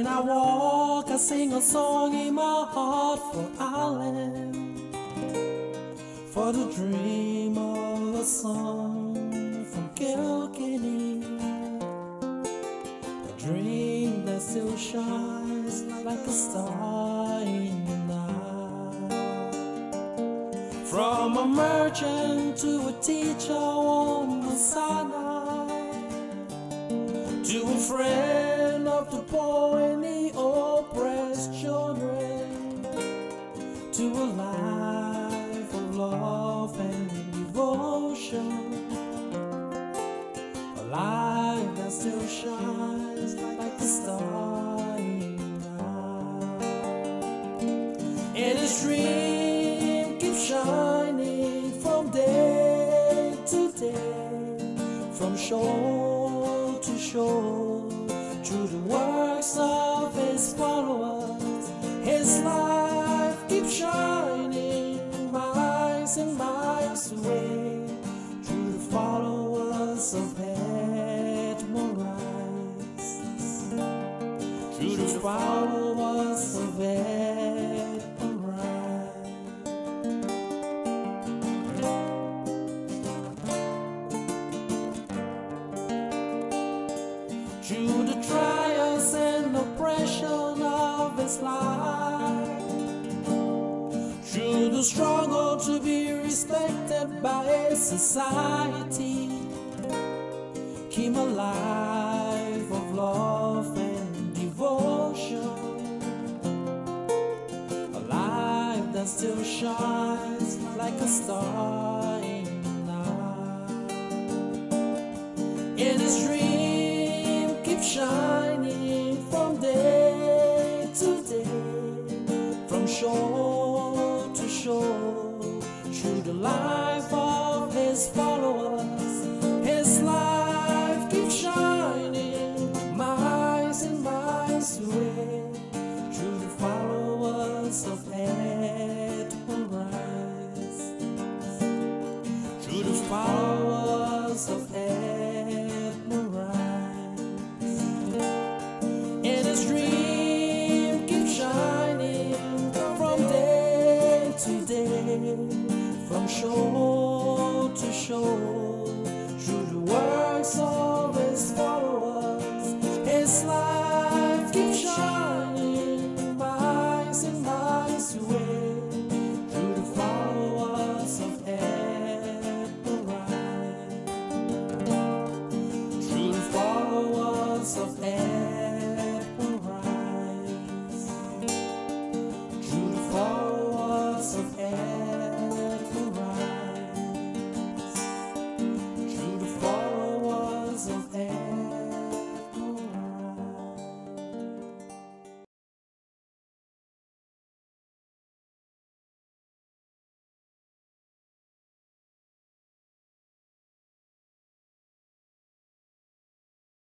When I walk, I sing a song in my heart for Ireland, for the dream of a song from Kilkenny, a dream that still shines like a star in the night. From a merchant to a teacher on the Sinai, to a friend of the poor and the oppressed children, to a life of love and devotion, a life that still shines like a star in the night. And his dream keeps shining from day to day, from shore to shore, through the works of his followers. His life keeps shining miles and miles away, through the followers of Edmund Rice, through the followers of Edmund Rice. Through the trials and oppression of his life, through the struggle to be respected by society, came a life of love and devotion, a life that still shines like a star in the night. In his dream keeps shining from day to day, from shore